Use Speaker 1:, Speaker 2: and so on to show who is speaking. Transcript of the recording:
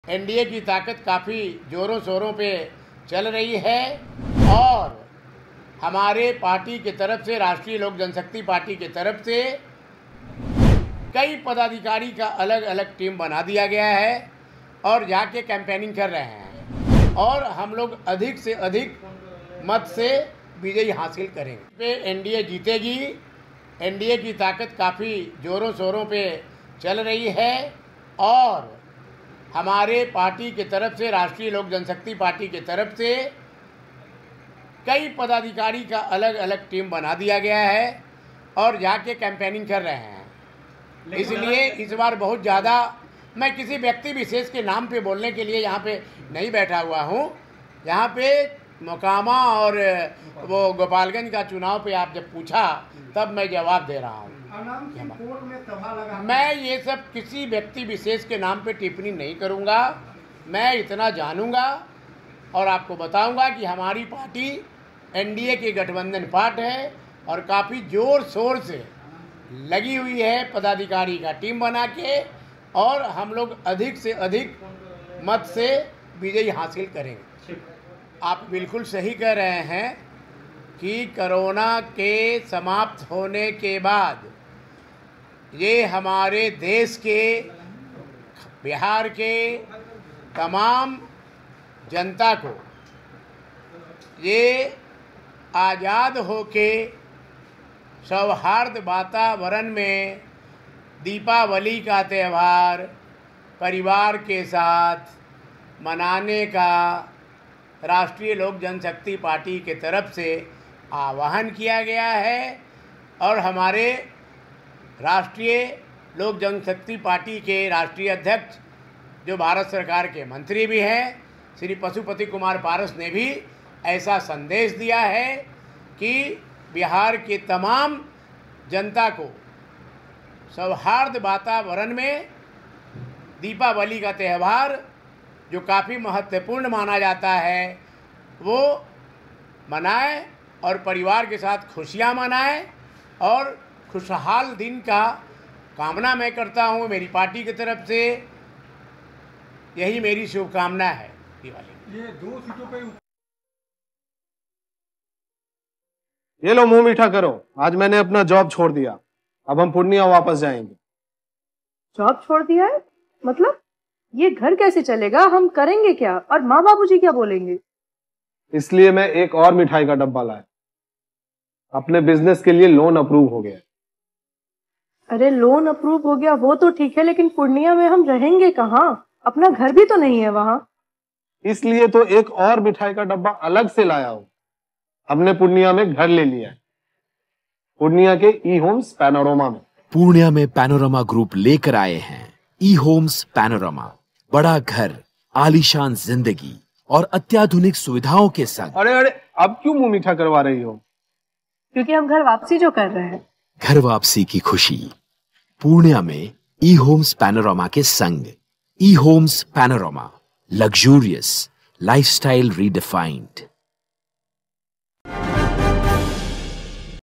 Speaker 1: NDA की ताकत काफ़ी ज़ोरों शोरों पे चल रही है और हमारे पार्टी की तरफ से, राष्ट्रीय लोक जनशक्ति पार्टी की तरफ से कई पदाधिकारी का अलग अलग टीम बना दिया गया है और जाके कैंपेनिंग कर रहे हैं और हम लोग अधिक से अधिक मत से विजय हासिल करेंगे। पे एनडीए जीतेगी। एनडीए की ताकत काफ़ी ज़ोरों शोरों पे चल रही है और हमारे पार्टी की तरफ से, राष्ट्रीय लोक जनशक्ति पार्टी की तरफ से कई पदाधिकारी का अलग अलग टीम बना दिया गया है और जाके कैंपेनिंग कर रहे हैं। इसलिए इस बार बहुत ज़्यादा मैं किसी व्यक्ति विशेष के नाम पे बोलने के लिए यहाँ पे नहीं बैठा हुआ हूँ। यहाँ पे मोकामा और वो गोपालगंज का चुनाव पे आप जब पूछा तब मैं जवाब दे रहा हूँ। मैं ये सब किसी व्यक्ति विशेष के नाम पे टिप्पणी नहीं करूँगा। मैं इतना जानूँगा और आपको बताऊँगा कि हमारी पार्टी एनडीए की गठबंधन पार्टी है और काफ़ी ज़ोर शोर से लगी हुई है पदाधिकारी का टीम बना के और हम लोग अधिक से अधिक मत से विजय हासिल करेंगे। आप बिल्कुल सही कह रहे हैं कि कोरोना के समाप्त होने के बाद ये हमारे देश के, बिहार के तमाम जनता को ये आज़ाद होके सौहार्द वातावरण में दीपावली का त्यौहार परिवार के साथ मनाने का राष्ट्रीय लोक जनशक्ति पार्टी के तरफ से आह्वान किया गया है और हमारे राष्ट्रीय लोक जनशक्ति पार्टी के राष्ट्रीय अध्यक्ष जो भारत सरकार के मंत्री भी हैं, श्री पशुपति कुमार पारस ने भी ऐसा संदेश दिया है कि बिहार के तमाम जनता को सौहार्द वातावरण में दीपावली का त्यौहार जो काफ़ी महत्वपूर्ण माना जाता है वो मनाएं और परिवार के साथ खुशियां मनाएं और खुशहाल दिन का कामना मैं करता हूं। मेरी पार्टी की तरफ से यही मेरी शुभकामना है। दिवाली
Speaker 2: ये 2 सीटों पे
Speaker 3: ये लो मुंह मीठा करो। आज मैंने अपना जॉब छोड़ दिया, अब हम पूर्णिया वापस जाएंगे।
Speaker 4: जॉब छोड़ दिया है? मतलब ये घर कैसे चलेगा? हम करेंगे क्या और माँ बाबूजी क्या बोलेंगे?
Speaker 3: इसलिए मैं एक और मिठाई का डब्बा लाया। अपने बिजनेस के लिए लोन अप्रूव हो गया।
Speaker 4: अरे लोन अप्रूव हो गया वो तो ठीक है, लेकिन पूर्णिया में हम रहेंगे कहाँ? अपना घर भी तो नहीं है वहाँ।
Speaker 3: इसलिए तो एक और मिठाई का डब्बा अलग से लाया हूँ। हमने पूर्णिया में घर ले लिया है, पूर्णिया के ई होम्स पैनोरमा में।
Speaker 5: पूर्णिया में पैनोरमा ग्रुप लेकर आए हैं ई होम्स पैनोरमा। बड़ा घर, आलीशान जिंदगी और अत्याधुनिक सुविधाओं के संग।
Speaker 3: अरे अरे अब क्यों मुंह मीठा करवा रही हो?
Speaker 4: क्योंकि हम घर वापसी जो कर रहे हैं।
Speaker 5: घर वापसी की खुशी पूर्णिया में ई होम्स पैनोरमा के संग। E Homes Panorama, luxurious lifestyle redefined.